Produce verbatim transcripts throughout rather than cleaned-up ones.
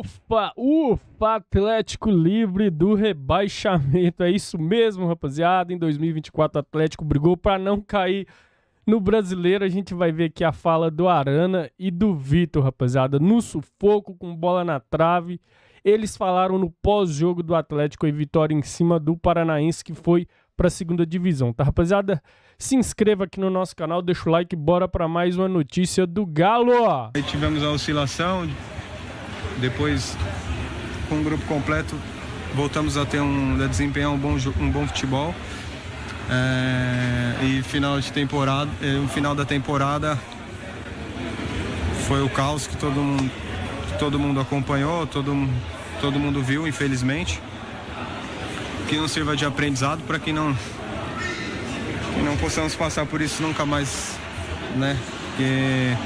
Ufa, ufa, Atlético livre do rebaixamento. É isso mesmo, rapaziada. Em dois mil e vinte e quatro, o Atlético brigou para não cair no Brasileiro. A gente vai ver aqui a fala do Arana e do Vitor, rapaziada. No sufoco, com bola na trave. Eles falaram no pós-jogo do Atlético e vitória em cima do Paranaense, que foi para a segunda divisão, tá, rapaziada? Se inscreva aqui no nosso canal, deixa o like, bora para mais uma notícia do Galo. Aí tivemos a oscilação, depois com o grupo completo voltamos a ter um, a desempenhar um bom, um bom futebol. É, e final de temporada, o final da temporada foi o caos que todo mundo, todo mundo acompanhou, todo, todo mundo viu, infelizmente. Que não sirva de aprendizado para que não que não possamos passar por isso nunca mais, né? Porque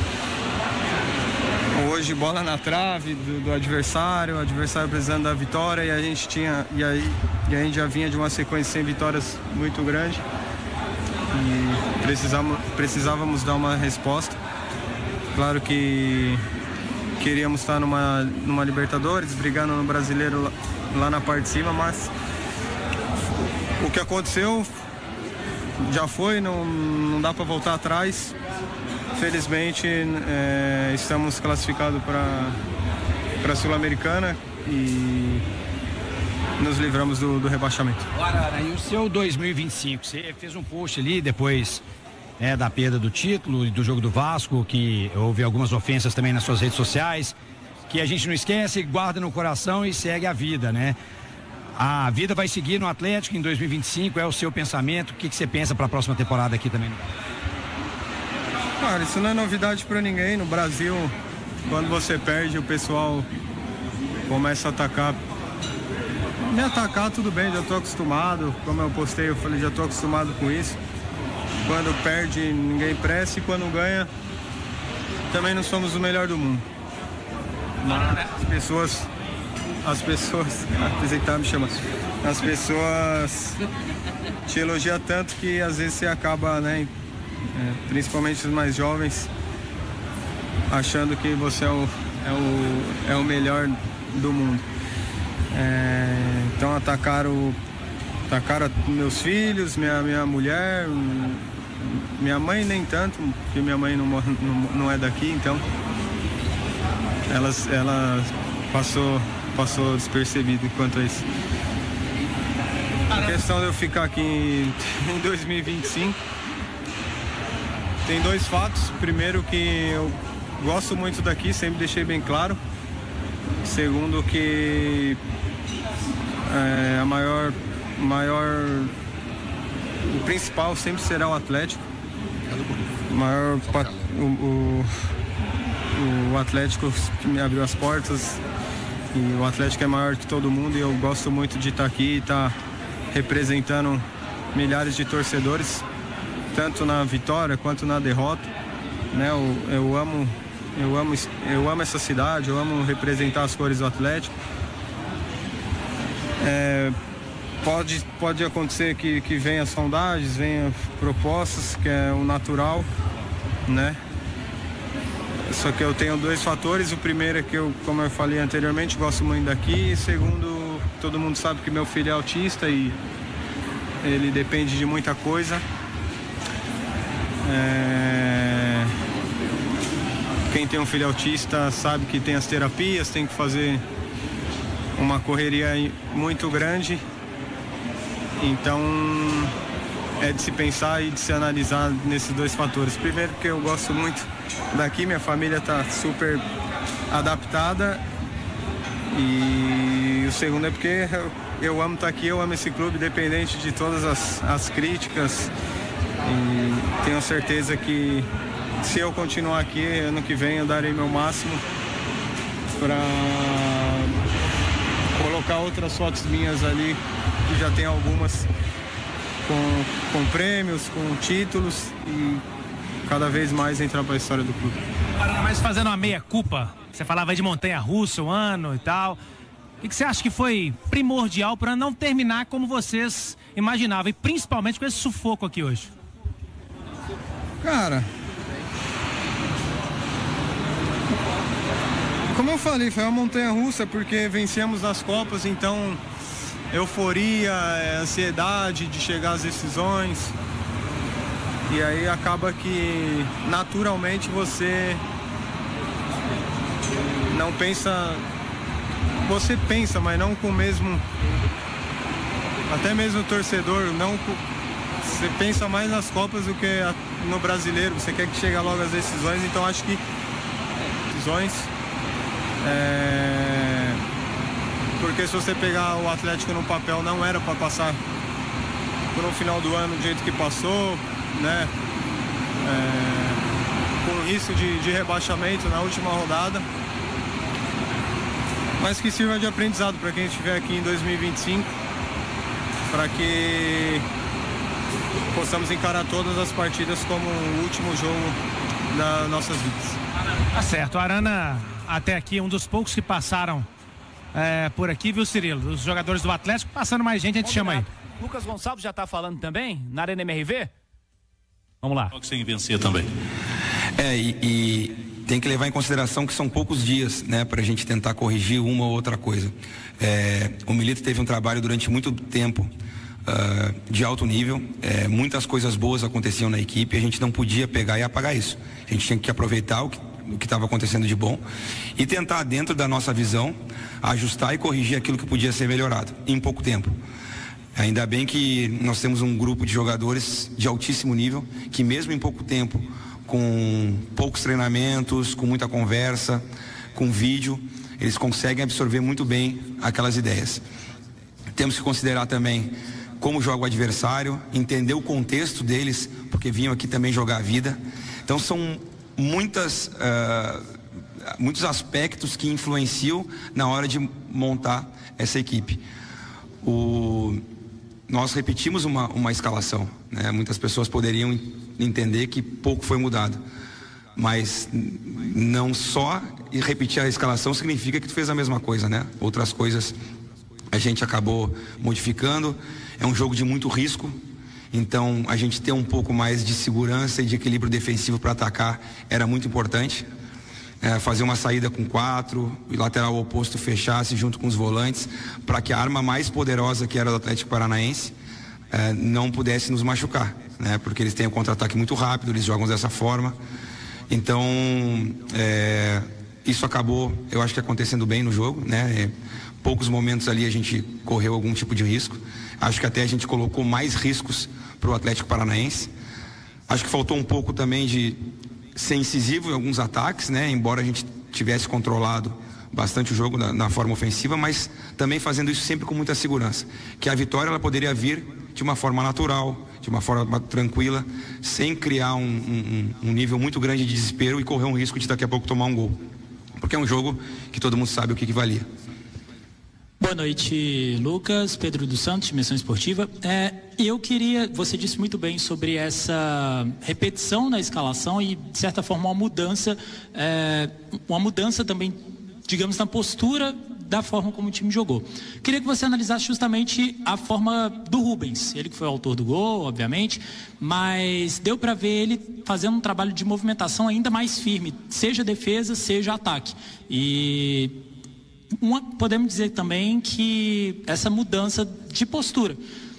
hoje bola na trave do, do adversário, o adversário precisando da vitória e a gente tinha e aí e a gente já vinha de uma sequência sem vitórias muito grande e precisávamos precisávamos dar uma resposta. Claro que queríamos estar numa numa Libertadores, brigando no Brasileiro lá, lá na parte de cima, mas o que aconteceu já foi, não, não dá para voltar atrás. Felizmente é, estamos classificados para para a Sul-Americana e nos livramos do, do rebaixamento. Arana, e o seu dois mil e vinte e cinco? Você fez um post ali depois é, da perda do título e do jogo do Vasco, que houve algumas ofensas também nas suas redes sociais, que a gente não esquece, guarda no coração e segue a vida, né? A vida vai seguir no Atlético em dois mil e vinte e cinco, é o seu pensamento? O que, que você pensa para a próxima temporada aqui também? Cara, isso não é novidade para ninguém. No Brasil, quando você perde, o pessoal começa a atacar. Me atacar, tudo bem, já estou acostumado. Como eu postei, eu falei, já estou acostumado com isso. Quando perde, ninguém pressa, e quando ganha, também não somos o melhor do mundo. Mas as pessoas... As pessoas, apresentar me chama. As pessoas te elogiam tanto que às vezes você acaba, né, é, principalmente os mais jovens, achando que você é o, é o, é o melhor do mundo. É, então atacaram, atacaram meus filhos, minha, minha mulher, minha mãe nem tanto, porque minha mãe não, não, não é daqui, então elas, ela passou. passou despercebido enquanto isso. A questão de eu ficar aqui em dois mil e vinte e cinco tem dois fatos. Primeiro, que eu gosto muito daqui, sempre deixei bem claro. Segundo, que é, a maior, maior o principal sempre será o Atlético. O maior o, o, o Atlético que me abriu as portas. E o Atlético é maior que todo mundo e eu gosto muito de estar aqui e estar representando milhares de torcedores, tanto na vitória quanto na derrota, né? Eu, eu amo, eu amo, eu amo essa cidade, eu amo representar as cores do Atlético. É, pode, pode acontecer que, que venha sondagens, venha propostas, que é o natural, né? Só que eu tenho dois fatores. O primeiro é que eu, como eu falei anteriormente, gosto muito daqui. E segundo, todo mundo sabe que meu filho é autista e ele depende de muita coisa. É... Quem tem um filho autista sabe que tem as terapias, tem que fazer uma correria muito grande. Então é de se pensar e de se analisar nesses dois fatores. Primeiro, porque eu gosto muito daqui, minha família está super adaptada, e o segundo é porque eu, eu amo estar aqui, eu amo esse clube, independente de todas as, as críticas, e tenho certeza que se eu continuar aqui, ano que vem eu darei meu máximo para colocar outras fotos minhas ali, que já tem algumas com, com prêmios, com títulos, e cada vez mais entrar para a história do clube. Mas fazendo uma meia-culpa, você falava aí de montanha-russa, um ano e tal. O que você acha que foi primordial para não terminar como vocês imaginavam? E principalmente com esse sufoco aqui hoje? Cara, Como eu falei, foi uma montanha-russa, porque vencemos nas Copas, então euforia, ansiedade de chegar às decisões. E aí acaba que naturalmente você não pensa, você pensa, mas não com o mesmo, até mesmo o torcedor, não, você pensa mais nas Copas do que no brasileiro, você quer que chegue logo às decisões, então acho que decisões, é, porque se você pegar o Atlético no papel não era para passar por um final do ano do jeito que passou, né? É, com risco de, de rebaixamento na última rodada, mas que sirva de aprendizado para quem estiver aqui em dois mil e vinte e cinco, para que possamos encarar todas as partidas como o último jogo das nossas vidas. Tá certo, Arana até aqui um dos poucos que passaram é, por aqui, viu, Cirilo? Os jogadores do Atlético, passando mais gente, a gente chama aí. Lucas Gonçalves já tá falando também na Arena M R V? Vamos lá. Sem vencer também. É, e, e tem que levar em consideração que são poucos dias, né, para a gente tentar corrigir uma ou outra coisa. É, o Milito teve um trabalho durante muito tempo uh, de alto nível, é, muitas coisas boas aconteciam na equipe, a gente não podia pegar e apagar isso. A gente tinha que aproveitar o que o que estava acontecendo de bom e tentar, dentro da nossa visão, ajustar e corrigir aquilo que podia ser melhorado em pouco tempo. Ainda bem que nós temos um grupo de jogadores de altíssimo nível, que mesmo em pouco tempo, com poucos treinamentos, com muita conversa, com vídeo, eles conseguem absorver muito bem aquelas ideias. Temos que considerar também como joga o adversário, entender o contexto deles, porque vinham aqui também jogar a vida. Então são muitas, uh, muitos aspectos que influenciam na hora de montar essa equipe. O... Nós repetimos uma, uma escalação, né? Muitas pessoas poderiam entender que pouco foi mudado, mas não só repetir a escalação significa que tu fez a mesma coisa, né? Outras coisas a gente acabou modificando. É um jogo de muito risco, então a gente ter um pouco mais de segurança e de equilíbrio defensivo para atacar era muito importante. É, fazer uma saída com quatro, o lateral oposto fechasse junto com os volantes, para que a arma mais poderosa, que era do Atlético Paranaense, é, não pudesse nos machucar, né? Porque eles têm um contra-ataque muito rápido, eles jogam dessa forma. Então, é, isso acabou, eu acho que acontecendo bem no jogo, né? É, poucos momentos ali a gente correu algum tipo de risco. Acho que até a gente colocou mais riscos para o Atlético Paranaense. Acho que faltou um pouco também de ser incisivo em alguns ataques, né? Embora a gente tivesse controlado bastante o jogo na, na forma ofensiva, mas também fazendo isso sempre com muita segurança, que a vitória ela poderia vir de uma forma natural, de uma forma tranquila, sem criar um, um, um nível muito grande de desespero e correr um risco de daqui a pouco tomar um gol, porque é um jogo que todo mundo sabe o que, que valia. Boa noite, Lucas, Pedro dos Santos, Dimensão Esportiva. É, eu queria, você disse muito bem sobre essa repetição na escalação e, de certa forma, uma mudança, é, uma mudança também, digamos, na postura da forma como o time jogou. Queria que você analisasse justamente a forma do Rubens, ele que foi o autor do gol, obviamente, mas deu para ver ele fazendo um trabalho de movimentação ainda mais firme, seja defesa, seja ataque. E Uma, podemos dizer também que essa mudança de postura,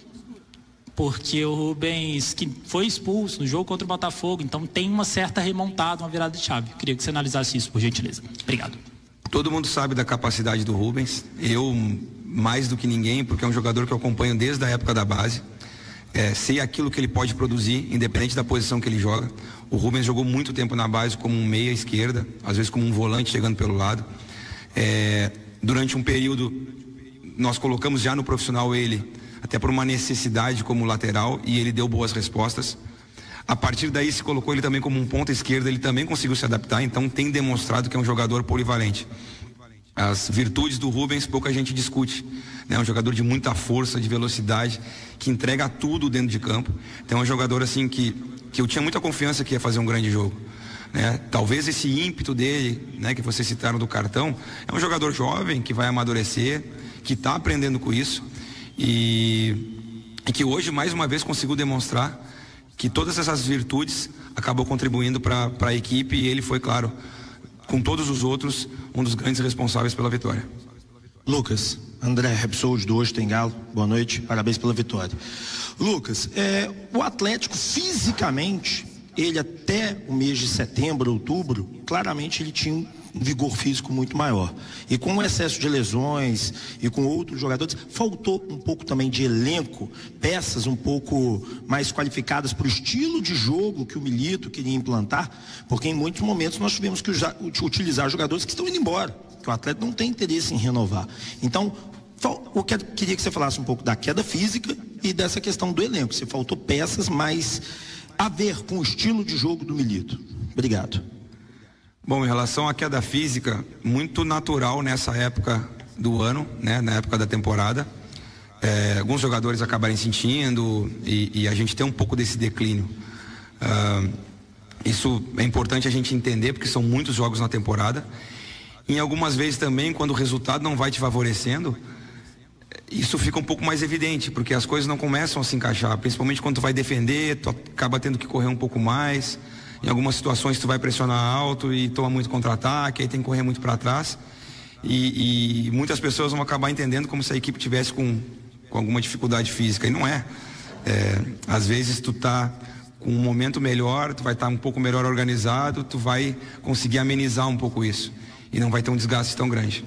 porque o Rubens, que foi expulso no jogo contra o Botafogo, então tem uma certa remontada, uma virada de chave. Queria que você analisasse isso, por gentileza. Obrigado. Todo mundo sabe da capacidade do Rubens, eu mais do que ninguém, porque é um jogador que eu acompanho desde a época da base, é, sei aquilo que ele pode produzir, independente da posição que ele joga. O Rubens jogou muito tempo na base como um meia esquerda, às vezes como um volante chegando pelo lado. É, durante um período nós colocamos já no profissional ele até por uma necessidade como lateral e ele deu boas respostas. A partir daí se colocou ele também como um ponta esquerda, ele também conseguiu se adaptar, então tem demonstrado que é um jogador polivalente. As virtudes do Rubens pouca gente discute, né? É um jogador de muita força, de velocidade, que entrega tudo dentro de campo. Então é um jogador assim que, que eu tinha muita confiança que ia fazer um grande jogo. Né? Talvez esse ímpeto dele, né, que vocês citaram do cartão, é um jogador jovem que vai amadurecer, que está aprendendo com isso e, e que hoje mais uma vez conseguiu demonstrar que todas essas virtudes acabou contribuindo para a equipe e ele foi, claro, com todos os outros, um dos grandes responsáveis pela vitória. Lucas, André Repsold do Hoje Tem Galo, boa noite, parabéns pela vitória. Lucas, é, o Atlético fisicamente, ele até o mês de setembro, outubro, claramente ele tinha um vigor físico muito maior. E com o excesso de lesões e com outros jogadores, faltou um pouco também de elenco, peças um pouco mais qualificadas para o estilo de jogo que o Milito queria implantar, porque em muitos momentos nós tivemos que utilizar jogadores que estão indo embora, que o atleta não tem interesse em renovar. Então, eu queria que você falasse um pouco da queda física e dessa questão do elenco, se faltou peças mais a ver com o estilo de jogo do Milito. Obrigado. Bom, em relação à queda física, muito natural nessa época do ano, né, na época da temporada, é, alguns jogadores acabarem sentindo e, e a gente tem um pouco desse declínio. Uh, isso é importante a gente entender, porque são muitos jogos na temporada. E algumas vezes também, quando o resultado não vai te favorecendo, isso fica um pouco mais evidente, porque as coisas não começam a se encaixar, principalmente quando tu vai defender, tu acaba tendo que correr um pouco mais. Em algumas situações tu vai pressionar alto e toma muito contra-ataque, aí tem que correr muito para trás. E, e muitas pessoas vão acabar entendendo como se a equipe tivesse com, com alguma dificuldade física, e não é. é às vezes tu tá com um momento melhor, tu vai estar tá um pouco melhor organizado, tu vai conseguir amenizar um pouco isso e não vai ter um desgaste tão grande.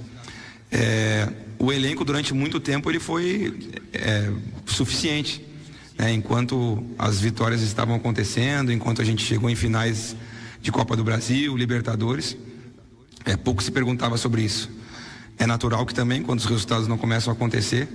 É, o elenco durante muito tempo ele foi é, suficiente, né? Enquanto as vitórias estavam acontecendo, enquanto a gente chegou em finais de Copa do Brasil, Libertadores, é, pouco se perguntava sobre isso. É natural que também, quando os resultados não começam a acontecer,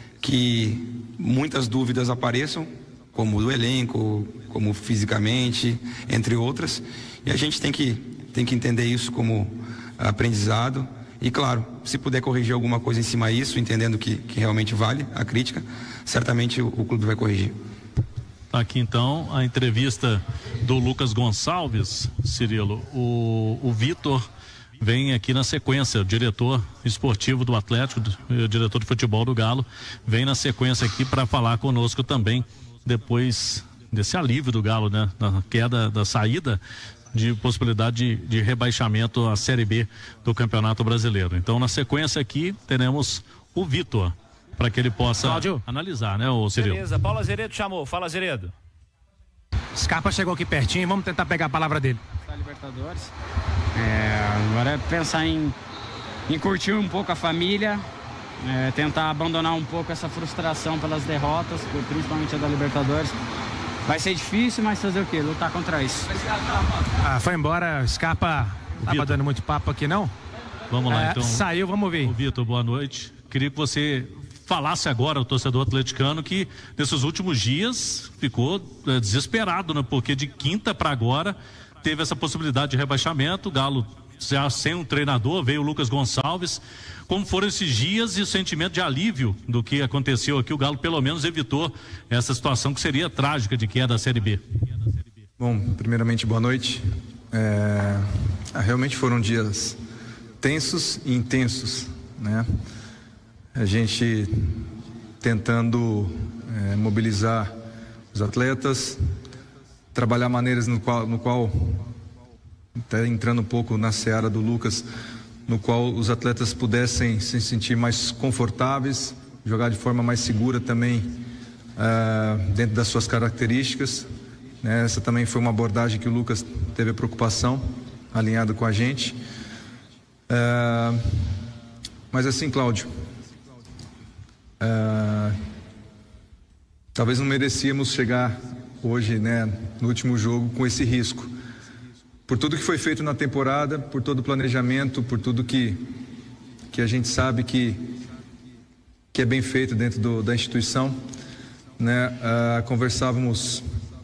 que muitas dúvidas apareçam, como do elenco, como fisicamente, entre outras, e a gente tem que, tem que entender isso como aprendizado. E claro, se puder corrigir alguma coisa em cima disso, entendendo que, que realmente vale a crítica, certamente o, o clube vai corrigir. Tá aqui então a entrevista do Lucas Gonçalves, Cirilo. O, o Vitor vem aqui na sequência, o diretor esportivo do Atlético, o diretor de futebol do Galo, vem na sequência aqui para falar conosco também, depois desse alívio do Galo, né? Da queda, da saída de possibilidade de, de rebaixamento à Série B do Campeonato Brasileiro. Então, na sequência aqui, teremos o Vitor, para que ele possa Cláudio. analisar, né, o Cirilo? Beleza, Paulo Azeredo chamou. Fala, Azeredo. Scarpa chegou aqui pertinho, vamos tentar pegar a palavra dele. Libertadores. É, agora é pensar em, em curtir um pouco a família, é, tentar abandonar um pouco essa frustração pelas derrotas, principalmente a da Libertadores. Vai ser difícil, mas fazer o quê? Lutar contra isso. Ah, foi embora, Scarpa tava dando muito papo aqui, não? Vamos lá, é, então. Saiu, vamos ver. Vitor, boa noite. Queria que você falasse agora ao torcedor atleticano que nesses últimos dias ficou é, desesperado, né? Porque de quinta para agora teve essa possibilidade de rebaixamento. O Galo já sem um treinador, veio o Lucas Gonçalves. Como foram esses dias e o sentimento de alívio do que aconteceu aqui? O Galo pelo menos evitou essa situação que seria trágica de queda da Série B. Bom, primeiramente boa noite. É, realmente foram dias tensos e intensos, né? A gente tentando é, mobilizar os atletas, trabalhar maneiras no qual, no qual até entrando um pouco na seara do Lucas, no qual os atletas pudessem se sentir mais confortáveis, jogar de forma mais segura também, uh, dentro das suas características, né? Essa também foi uma abordagem que o Lucas teve a preocupação, alinhado com a gente. Uh, mas assim, Cláudio, uh, talvez não merecíamos chegar hoje, né, no último jogo com esse risco. Por tudo que foi feito na temporada, por todo o planejamento, por tudo que, que a gente sabe que, que é bem feito dentro do, da instituição, né? Uh, conversávamos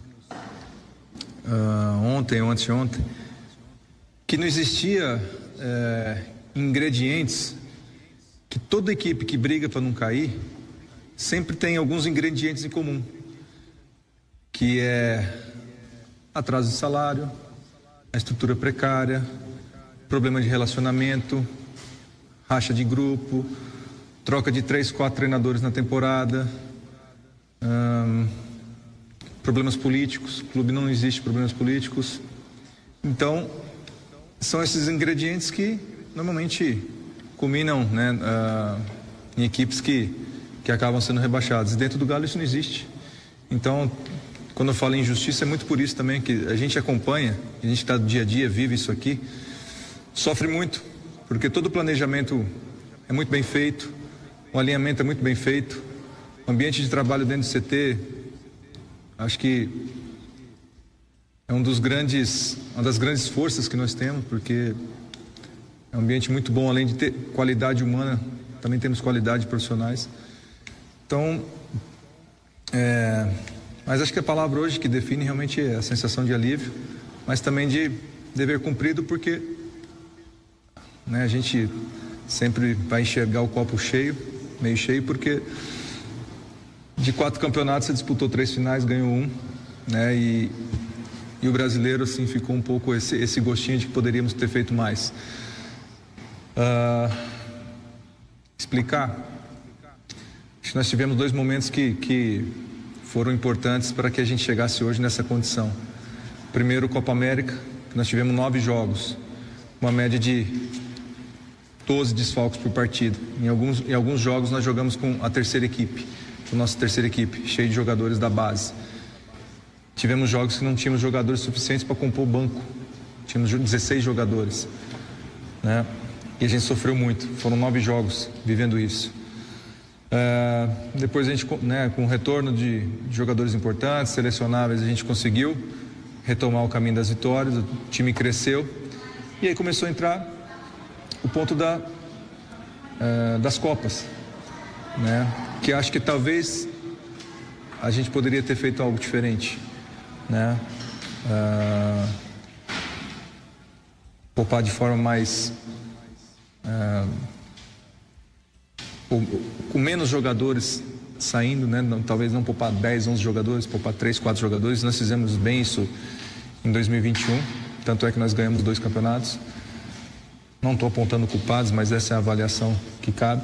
uh, ontem, ou anteontem, que não existia uh, ingredientes, que toda equipe que briga para não cair, sempre tem alguns ingredientes em comum, que é atraso de salário, a estrutura precária, problema de relacionamento, racha de grupo, troca de três, quatro treinadores na temporada, hum, problemas políticos. O clube não existe problemas políticos. Então, são esses ingredientes que normalmente culminam, né, uh, em equipes que, que acabam sendo rebaixadas. E dentro do Galo isso não existe. Então, quando eu falo em injustiça, é muito por isso também que a gente acompanha, a gente está do dia a dia, vive isso aqui, sofre muito, porque todo o planejamento é muito bem feito, o alinhamento é muito bem feito, o ambiente de trabalho dentro do C T, acho que é um dos grandes, uma das grandes forças que nós temos, porque é um ambiente muito bom, além de ter qualidade humana, também temos qualidade profissionais. Então, é, mas acho que a palavra hoje que define realmente é a sensação de alívio, mas também de dever cumprido, porque, né, a gente sempre vai enxergar o copo cheio, meio cheio, porque de quatro campeonatos você disputou três finais, ganhou um, né, e, e o brasileiro assim ficou um pouco esse, esse gostinho de que poderíamos ter feito mais. Uh, explicar, acho que nós tivemos dois momentos que, que foram importantes para que a gente chegasse hoje nessa condição. Primeiro, Copa América, que nós tivemos nove jogos, uma média de doze desfalques por partida. Em alguns, em alguns jogos nós jogamos com a terceira equipe, com a nossa terceira equipe, cheia de jogadores da base. Tivemos jogos que não tínhamos jogadores suficientes para compor o banco, tínhamos dezesseis jogadores, né? E a gente sofreu muito, foram nove jogos vivendo isso. Uh, depois a gente, né, com o retorno de, de jogadores importantes, selecionáveis, a gente conseguiu retomar o caminho das vitórias, o time cresceu e aí começou a entrar o ponto da, uh, das Copas, né? Que acho que talvez a gente poderia ter feito algo diferente, né? Uh, poupar de forma mais uh, com menos jogadores saindo, né? Não, talvez não poupar dez, onze jogadores, poupar três, quatro jogadores. Nós fizemos bem isso em dois mil e vinte e um, tanto é que nós ganhamos dois campeonatos. Não estou apontando culpados, mas essa é a avaliação que cabe.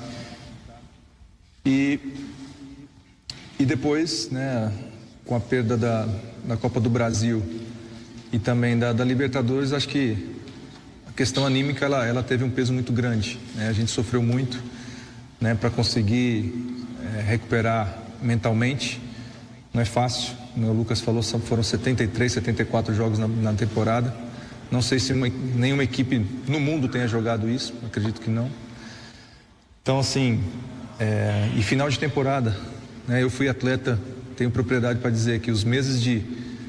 E, e depois, né, com a perda da, da Copa do Brasil e também da, da Libertadores, acho que a questão anímica ela, ela teve um peso muito grande, né? A gente sofreu muito, né, para conseguir é, recuperar mentalmente. Não é fácil, como o Lucas falou, foram setenta e três, setenta e quatro jogos na, na temporada. Não sei se uma, nenhuma equipe no mundo tenha jogado isso, acredito que não. Então, assim, é, e final de temporada, né, eu fui atleta, tenho propriedade para dizer que os meses de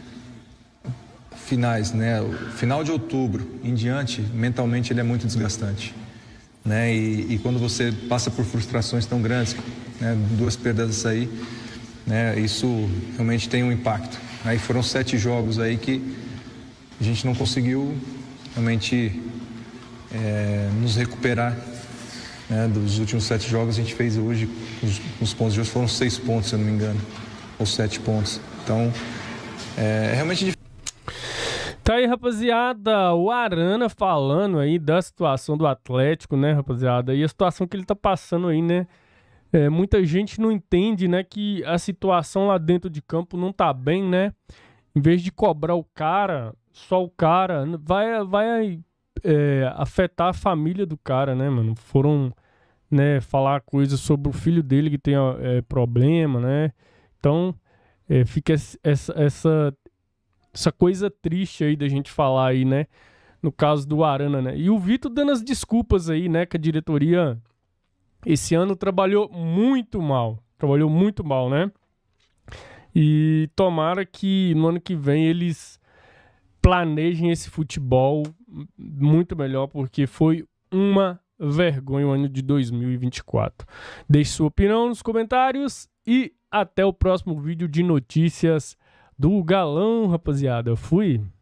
finais, né, o final de outubro em diante, mentalmente ele é muito desgastante, né, e, e quando você passa por frustrações tão grandes, né, duas perdas aí, né, isso realmente tem um impacto. Aí foram sete jogos aí que a gente não conseguiu realmente é, nos recuperar, né, dos últimos sete jogos. A gente fez hoje, os, os pontos de hoje foram seis pontos, se eu não me engano, ou sete pontos. Então, é, é realmente difícil. Tá aí, rapaziada, o Arana falando aí da situação do Atlético, né, rapaziada, e a situação que ele tá passando aí, né. É, muita gente não entende, né, que a situação lá dentro de campo não tá bem, né. Em vez de cobrar o cara, só o cara, vai, vai é, afetar a família do cara, né, mano? Foram, né, falar coisas sobre o filho dele que tem é, problema, né? Então, é, fica essa, essa, essa coisa triste aí da gente falar aí, né? No caso do Arana, né? E o Vitor dando as desculpas aí, né? Que a diretoria esse ano trabalhou muito mal. Trabalhou muito mal, né? E tomara que no ano que vem eles planejem esse futebol muito melhor, porque foi uma vergonha o ano de dois mil e vinte e quatro. Deixe sua opinião nos comentários e até o próximo vídeo de notícias do Galão, rapaziada. Fui!